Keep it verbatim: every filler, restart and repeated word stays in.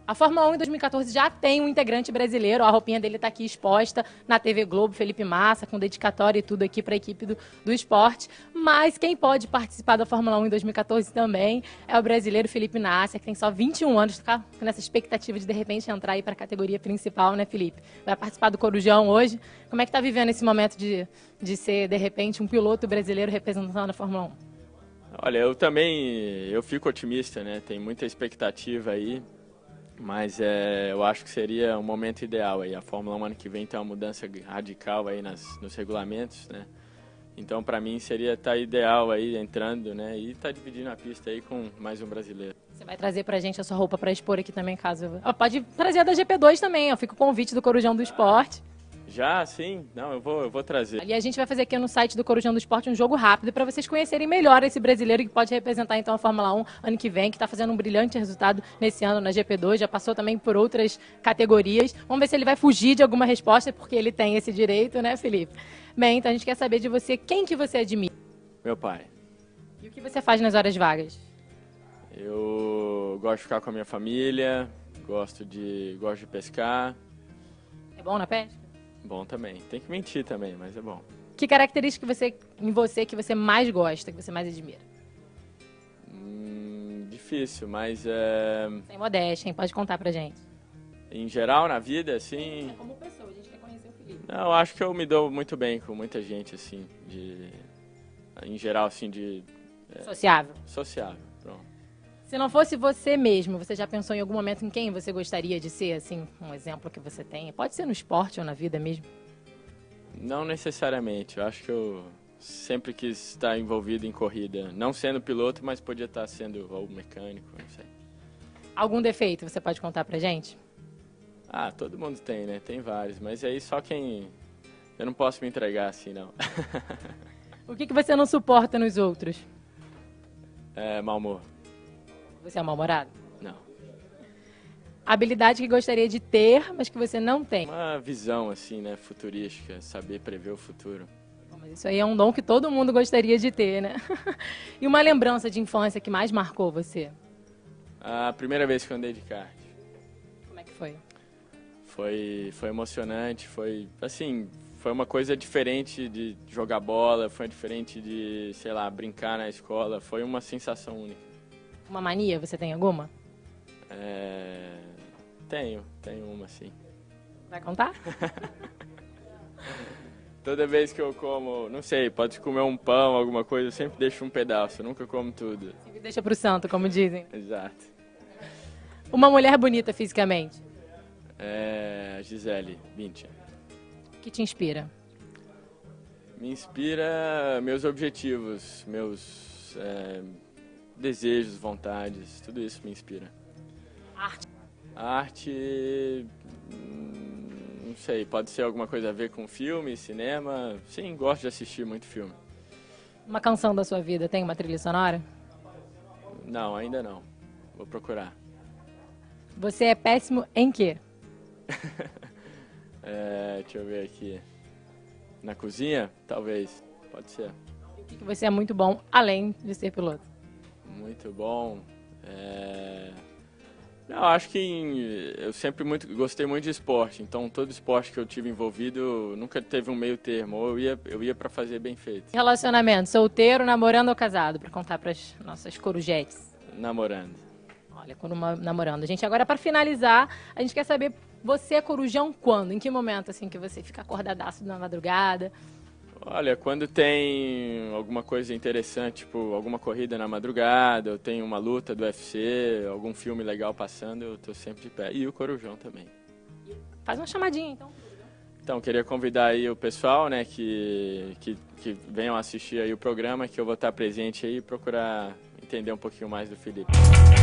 A Fórmula um em dois mil e quatorze já tem um integrante brasileiro, a roupinha dele está aqui exposta na T V Globo, Felipe Massa, com dedicatória e tudo aqui para a equipe do, do esporte. Mas quem pode participar da Fórmula um em dois mil e quatorze também é o brasileiro Felipe Nasser, que tem só vinte e um anos, está nessa expectativa de de repente entrar aí para a categoria principal, né, Felipe? Vai participar do Corujão hoje. Como é que está vivendo esse momento de, de ser, de repente, um piloto brasileiro representando a Fórmula um? Olha, eu também eu fico otimista, né? Tem muita expectativa aí. Mas é, eu acho que seria um momento ideal aí. A Fórmula um ano que vem tem uma mudança radical aí nas, nos regulamentos, né? Então, para mim, seria estar tá ideal aí entrando, né? E estar tá dividindo a pista aí com mais um brasileiro. Você vai trazer pra gente a sua roupa para expor aqui também, caso... Oh, pode trazer a da G P dois também, ó. Fica o convite do Corujão do Esporte. Já, sim. Não, eu vou, eu vou trazer. Ali a gente vai fazer aqui no site do Corujão do Esporte um jogo rápido para vocês conhecerem melhor esse brasileiro que pode representar então a Fórmula um ano que vem, que está fazendo um brilhante resultado nesse ano na G P dois, já passou também por outras categorias. Vamos ver se ele vai fugir de alguma resposta, porque ele tem esse direito, né, Felipe? Bem, então a gente quer saber de você quem que você admira. Meu pai. E o que você faz nas horas vagas? Eu gosto de ficar com a minha família, gosto de, gosto de pescar. É bom na pesca? Bom também. Tem que mentir também, mas é bom. Que característica você, em você que você mais gosta, que você mais admira? Hum, difícil, mas é... Sem modéstia, hein? Pode contar pra gente. Em geral, na vida, assim... É como pessoa, a gente quer conhecer o Felipe. Não, eu acho que eu me dou muito bem com muita gente, assim, de... Em geral, assim, de... É... Sociável. Sociável, pronto. Se não fosse você mesmo, você já pensou em algum momento em quem você gostaria de ser, assim, um exemplo que você tenha? Pode ser no esporte ou na vida mesmo? Não necessariamente. Eu acho que eu sempre quis estar envolvido em corrida. Não sendo piloto, mas podia estar sendo ou mecânico, não sei. Algum defeito você pode contar pra gente? Ah, todo mundo tem, né? Tem vários, mas aí só quem... Eu não posso me entregar assim, não. O que, que você não suporta nos outros? É, mau humor. Você é mal-humorado? Não. Habilidade que gostaria de ter, mas que você não tem? Uma visão, assim, né, futurística, saber prever o futuro. Bom, mas isso aí é um dom que todo mundo gostaria de ter, né? E uma lembrança de infância que mais marcou você? A primeira vez que eu andei de kart. Como é que foi? Foi, foi emocionante, foi, assim, foi uma coisa diferente de jogar bola, foi diferente de, sei lá, brincar na escola, foi uma sensação única. Uma mania, você tem alguma? É... Tenho, tenho uma sim. Vai contar? Toda vez que eu como, não sei, pode comer um pão, alguma coisa, eu sempre deixo um pedaço, eu nunca como tudo. Sempre deixa pro santo, como dizem. Exato. Uma mulher bonita fisicamente? É... Gisele Bündchen. O que te inspira? Me inspira meus objetivos, meus... É... desejos, vontades, tudo isso me inspira. Arte. A arte, não sei, pode ser alguma coisa a ver com filme, cinema. Sim, gosto de assistir muito filme. Uma canção da sua vida tem uma trilha sonora? Não, ainda não. Vou procurar. Você é péssimo em quê? é, deixa eu ver aqui. Na cozinha? Talvez. Pode ser. E o que você é muito bom, além de ser piloto? Muito bom. É... Eu acho que em... eu sempre muito, gostei muito de esporte, então todo esporte que eu tive envolvido nunca teve um meio termo, ou eu ia, eu ia para fazer bem feito. Relacionamento, solteiro, namorando ou casado? Para contar para as nossas corujetes. Namorando. Olha, quando uma, namorando. Gente, agora para finalizar, a gente quer saber, você é corujão quando? Em que momento assim que você fica acordadaço na madrugada? Olha, quando tem alguma coisa interessante, tipo alguma corrida na madrugada, eu tenho uma luta do U F C, algum filme legal passando, eu tô sempre de pé. E o Corujão também. Faz uma chamadinha, então. Então, queria convidar aí o pessoal, né, que, que, que venham assistir aí o programa, que eu vou estar presente aí e procurar entender um pouquinho mais do Felipe.